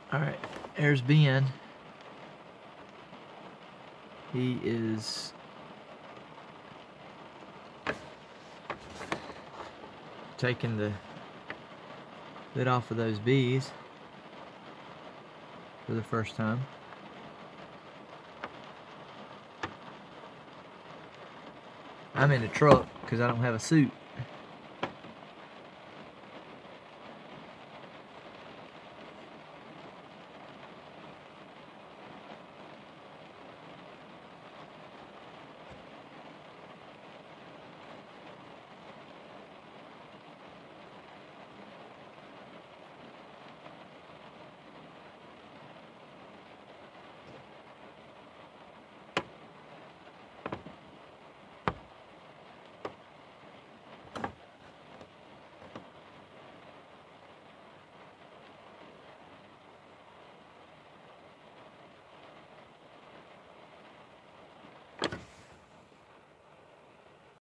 Alright, there's Ben. He is taking the lid off of those bees for the first time. I'm in the truck because I don't have a suit.